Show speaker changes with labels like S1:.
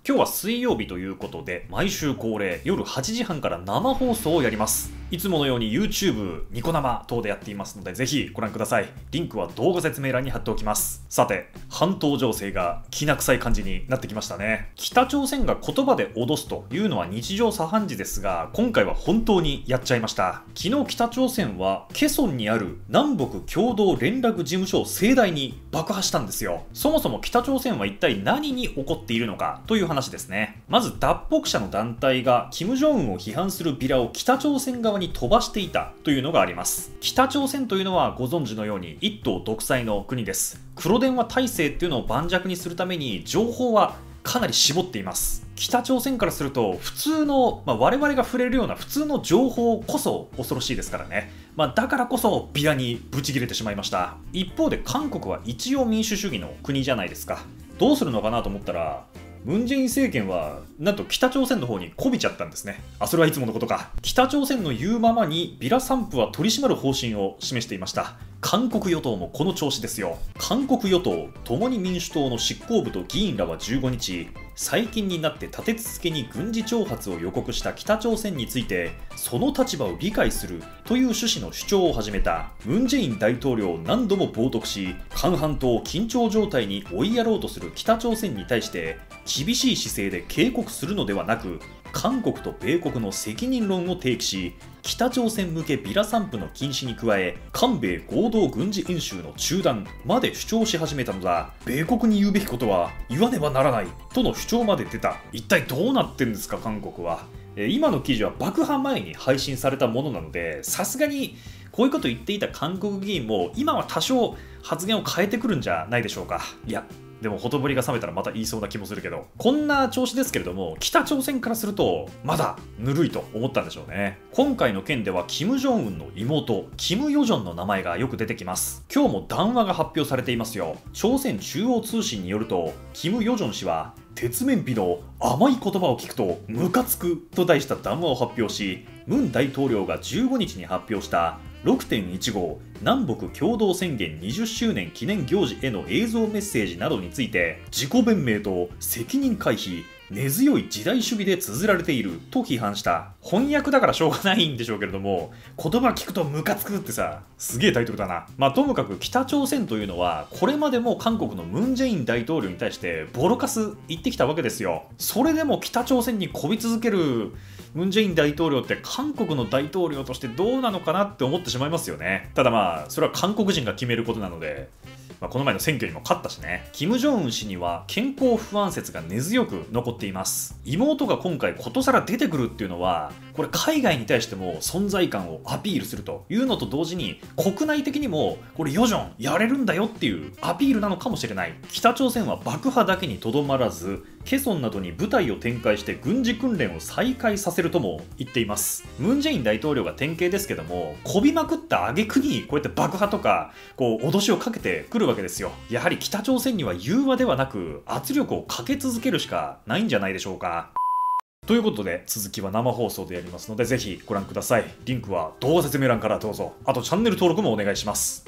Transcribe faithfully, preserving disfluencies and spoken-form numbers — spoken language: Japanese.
S1: 今日は水曜日ということで、毎週恒例夜はちじはんから生放送をやります。いつものように YouTube、ニコ生等でやっていますので、ぜひご覧ください。リンクは動画説明欄に貼っておきます。さて、半島情勢がきな臭い感じになってきましたね。北朝鮮が言葉で脅すというのは日常茶飯事ですが、今回は本当にやっちゃいました。昨日北朝鮮はケソンにある南北共同連絡事務所を盛大に爆破したんですよ。そもそも北朝鮮は一体何に起こっているのかという話ですね。まず脱北者の団体が金正恩を批判するビラを北朝鮮側に飛ばしていたというのがあります。北朝鮮というのはご存知のように一党独裁の国です。黒電話体制っていうのを盤石にするために情報はかなり絞っています。北朝鮮からすると普通の、まあ、我々が触れるような普通の情報こそ恐ろしいですからね。まあ、だからこそビラにブチ切れてしまいました。一方で韓国は一応民主主義の国じゃないですか。どうするのかなと思ったら、ムン・ジェイン政権はなんと北朝鮮の方にこびちゃったんですね。あ、それはいつものことか。北朝鮮の言うままにビラ散布は取り締まる方針を示していました。韓国与党もこの調子ですよ。韓国与党共に民主党の執行部と議員らはじゅうごにち、最近になって立て続けに軍事挑発を予告した北朝鮮についてその立場を理解するという趣旨の主張を始めた。ムン・ジェイン大統領を何度も冒涜し、韓半島を緊張状態に追いやろうとする北朝鮮に対して厳しい姿勢で警告するのではなく、韓国と米国の責任論を提起し、北朝鮮向けビラ散布の禁止に加え、韓米合同軍事演習の中断まで主張し始めたのだ。米国に言うべきことは言わねばならないとの主張まで出た。一体どうなってんですか、韓国は。え今の記事は爆破前に配信されたものなので、さすがにこういうことを言っていた韓国議員も今は多少発言を変えてくるんじゃないでしょうか。いやでもほとぼりが冷めたらまた言いそうな気もするけど、こんな調子ですけれども、北朝鮮からするとまだぬるいと思ったんでしょうね。今回の件では金正恩の妹キム・ヨジョンの名前がよく出てきます。今日も談話が発表されていますよ。朝鮮中央通信によると、キム・ヨジョン氏は鉄面皮の甘い言葉を聞くとムカつくと題した談話を発表し、ムン大統領がじゅうごにちに発表した ろくてんいちご 南北共同宣言にじゅっしゅうねん記念行事への映像メッセージなどについて、自己弁明と責任回避、根強い時代主義で綴られていると批判した。翻訳だからしょうがないんでしょうけれども、言葉聞くとムカつくってさ、すげえタイトルだな。まあともかく北朝鮮というのはこれまでも韓国のムン・ジェイン大統領に対してボロカス言ってきたわけですよ。それでも北朝鮮にこび続けるムン・ジェイン大統領って韓国の大統領としてどうなのかなって思ってしまいますよね。ただまあそれは韓国人が決めることなので、まあ、この前の選挙にも勝ったしね。金正恩氏には健康不安説が根強く残っています。妹が今回ことさら出てくるっていうのは、これ海外に対しても存在感をアピールするというのと同時に、国内的にもこれヨジョンやれるんだよっていうアピールなのかもしれない。北朝鮮は爆破だけにとどまらず、ケソンなどに部隊を展開して軍事訓練を再開させるとも言っています。ムン・ジェイン大統領が典型ですけども、こびまくった挙句にこうやって爆破とかこう脅しをかけてくるわけですよ。やはり北朝鮮には融和ではなく圧力をかけ続けるしかないんじゃないでしょうか。ということで続きは生放送でやりますので、ぜひご覧ください。リンクは動画説明欄からどうぞ。あとチャンネル登録もお願いします。